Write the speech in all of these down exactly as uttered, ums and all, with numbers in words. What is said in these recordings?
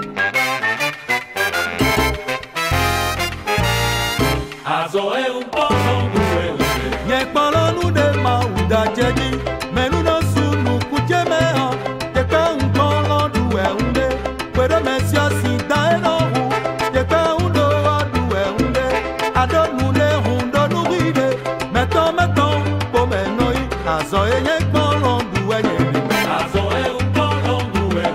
Azo é um polo do eu. Nye polo nu de mauda jeji, menu no sunu kujeme ha. Ye pe un polo du e unde, puedo mesio si da eno hu. Ye pe un do du e unde, adonu ne hundo nu ride. Meton meton po menoi, azo e nye polo du e nye. Azo é um polo do eu.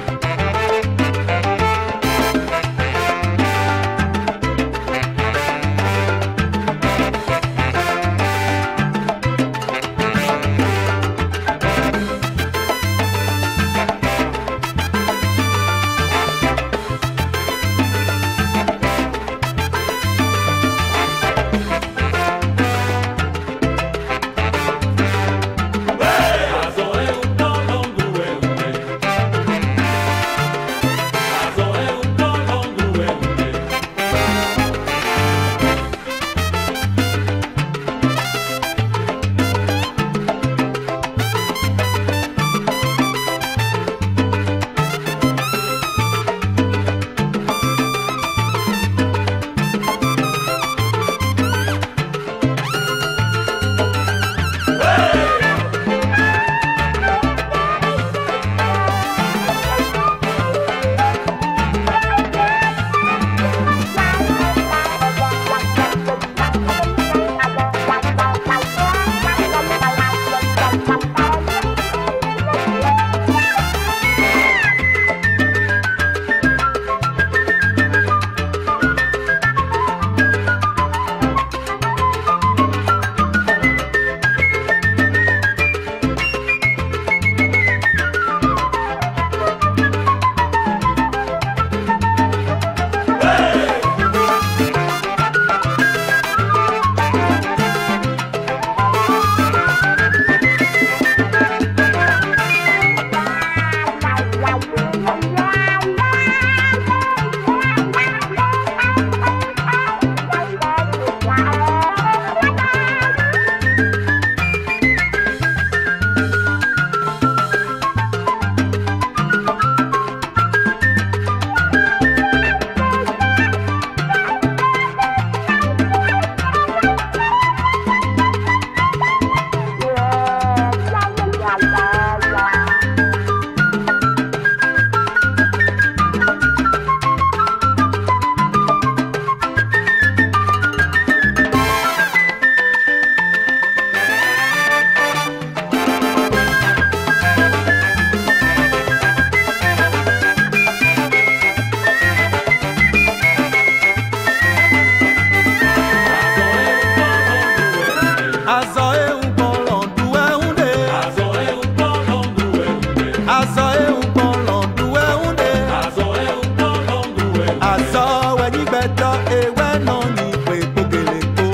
Azo e un polo du e unde, Azo é um polo do eu. azo e un polo du e unde, Azo é um polo do eu. azo we ni beto e we no ni pe pogele ko.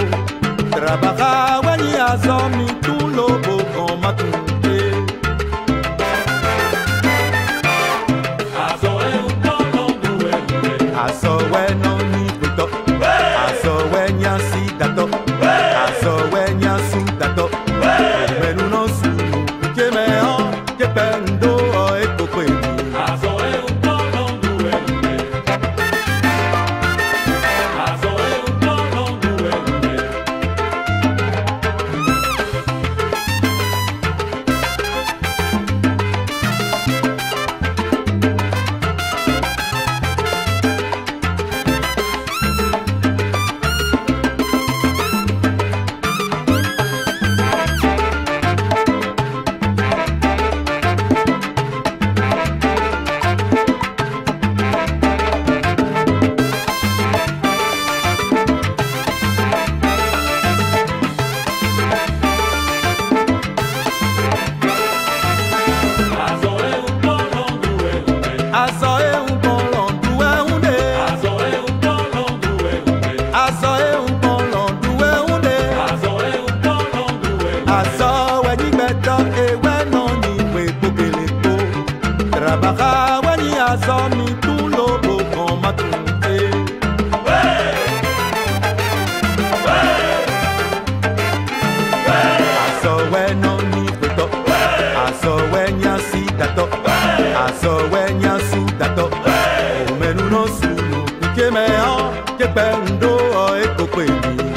Trabaja we ni azo mi tu lobo con matunte. Azo é um polo do eu. Azo we no ni beto, azo we ni asi dato, azo we ni asu dato. Menu no su, que me ho, que pendo o e coque. Azo é um polo do eu. Azo é um polo do eu. Azo e un polo du e unde, Azo é um polo do eu. azo e un polo du e unde, Azo é um polo do eu. azo we ni beto e we no ni pe pogele ko. Trabaja we ni azo mi tu lobo con matunte. Azo we no ni beto, azo we ni asi dato, azo we ni asu dato. me ho je pe ndo o e ko pe ni